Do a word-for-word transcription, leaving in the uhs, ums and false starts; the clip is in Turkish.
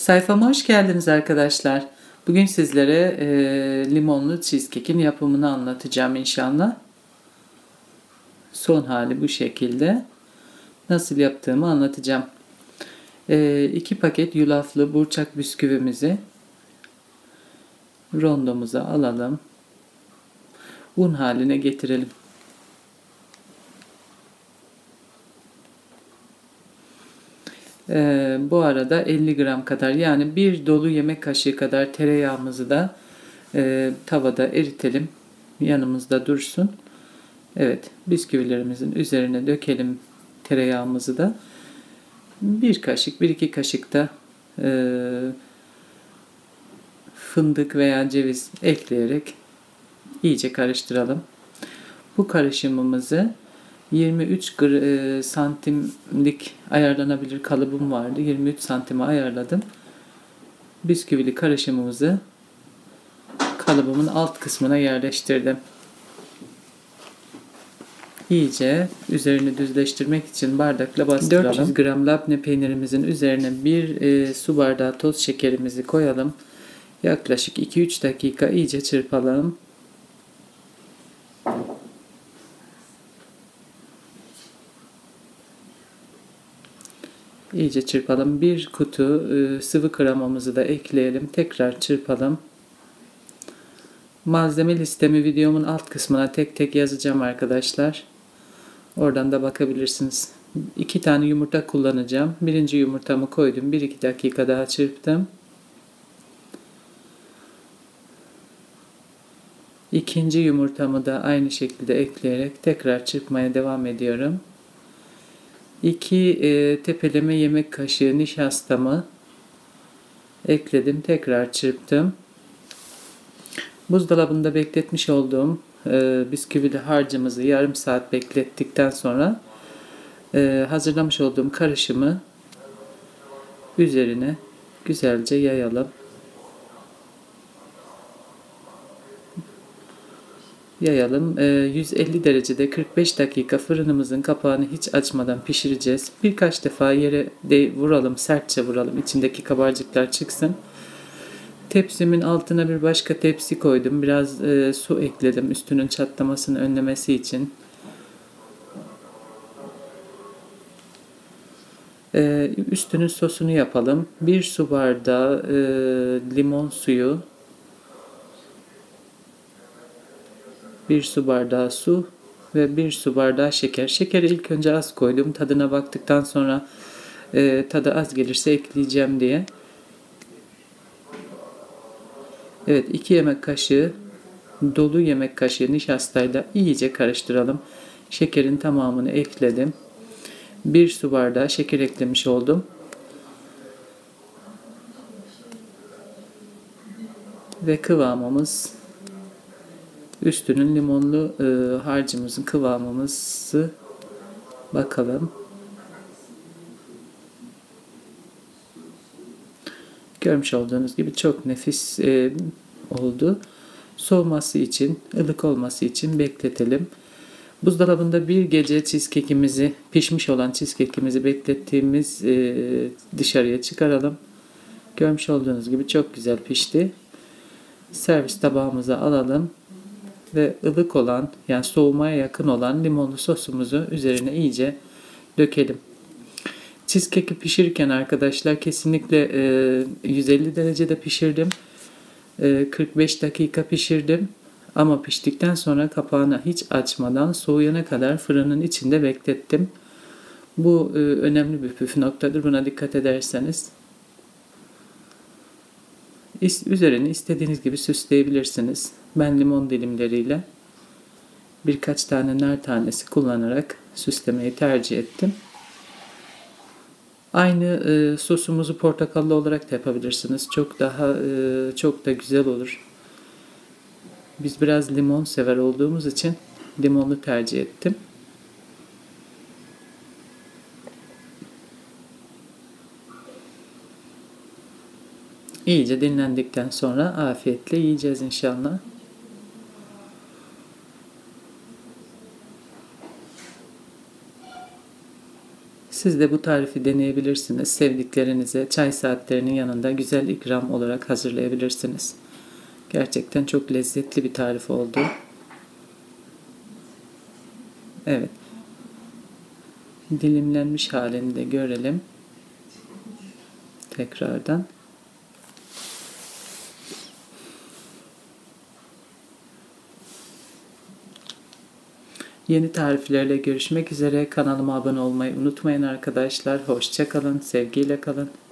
Sayfama hoş geldiniz arkadaşlar. Bugün sizlere e, limonlu cheesecake'in yapımını anlatacağım inşallah. Son hali bu şekilde. Nasıl yaptığımı anlatacağım. E, iki paket yulaflı burçak bisküvimizi rondomuza alalım. Un haline getirelim. Ee, bu arada elli gram kadar, yani bir dolu yemek kaşığı kadar tereyağımızı da e, tavada eritelim. Yanımızda dursun. Evet, bisküvilerimizin üzerine dökelim tereyağımızı da. Bir kaşık, bir iki kaşık da e, fındık veya ceviz ekleyerek iyice karıştıralım. Bu karışımımızı yirmi üç santimlik ayarlanabilir kalıbım vardı. yirmi üç santime ayarladım. Bisküvili karışımımızı kalıbımın alt kısmına yerleştirdim. İyice üzerini düzleştirmek için bardakla bastıralım. dört yüz gram labne peynirimizin üzerine bir e, su bardağı toz şekerimizi koyalım. Yaklaşık iki üç dakika iyice çırpalım. İyice çırpalım. Bir kutu e, sıvı kremamızı da ekleyelim. Tekrar çırpalım. Malzeme listemi videomun alt kısmına tek tek yazacağım arkadaşlar. Oradan da bakabilirsiniz. iki tane yumurta kullanacağım. Birinci yumurtamı koydum. bir iki dakika daha çırptım. İkinci yumurtamı da aynı şekilde ekleyerek tekrar çırpmaya devam ediyorum. iki e, tepeleme yemek kaşığı nişastamı ekledim. Tekrar çırptım. Buzdolabında bekletmiş olduğum e, bisküvili harcımızı yarım saat beklettikten sonra e, hazırlamış olduğum karışımı üzerine güzelce yayalım. Yayalım. E, yüz elli derecede kırk beş dakika fırınımızın kapağını hiç açmadan pişireceğiz. Birkaç defa yere de vuralım, sertçe vuralım. İçindeki kabarcıklar çıksın. Tepsimin altına bir başka tepsi koydum. Biraz e, su ekledim üstünün çatlamasını önlemesi için. E, üstünün sosunu yapalım. Bir su bardağı e, limon suyu, bir su bardağı su ve bir su bardağı şeker. Şekeri ilk önce az koydum. Tadına baktıktan sonra e, tadı az gelirse ekleyeceğim diye. Evet, iki yemek kaşığı dolu yemek kaşığı nişastayla iyice karıştıralım. Şekerin tamamını ekledim. bir su bardağı şeker eklemiş oldum. Ve kıvamımız, üstünün limonlu e, harcımızın kıvamımızı bakalım. Görmüş olduğunuz gibi çok nefis e, oldu. Soğuması için, ılık olması için bekletelim. Buzdolabında bir gece cheesecake'imizi, pişmiş olan cheesecake'imizi beklettiğimiz e, dışarıya çıkaralım. Görmüş olduğunuz gibi çok güzel pişti. Servis tabağımıza alalım ve ılık olan, yani soğumaya yakın olan limonlu sosumuzu üzerine iyice dökelim. Cheesecake'i pişirirken arkadaşlar kesinlikle e, yüz elli derecede pişirdim. E, kırk beş dakika pişirdim. Ama piştikten sonra kapağını hiç açmadan soğuyana kadar fırının içinde beklettim. Bu e, önemli bir püf noktadır. Buna dikkat ederseniz. Üzerini istediğiniz gibi süsleyebilirsiniz. Ben limon dilimleriyle birkaç tane nar tanesi kullanarak süslemeyi tercih ettim. Aynı e, sosumuzu portakallı olarak da yapabilirsiniz. Çok daha e, çok da güzel olur. Biz biraz limon sever olduğumuz için limonlu tercih ettim. İyice dinlendikten sonra afiyetle yiyeceğiz inşallah. Siz de bu tarifi deneyebilirsiniz. Sevdiklerinize çay saatlerinin yanında güzel ikram olarak hazırlayabilirsiniz. Gerçekten çok lezzetli bir tarif oldu. Evet. Dilimlenmiş halini de görelim. Tekrardan. Yeni tariflerle görüşmek üzere. Kanalıma abone olmayı unutmayın arkadaşlar. Hoşça kalın, sevgiyle kalın.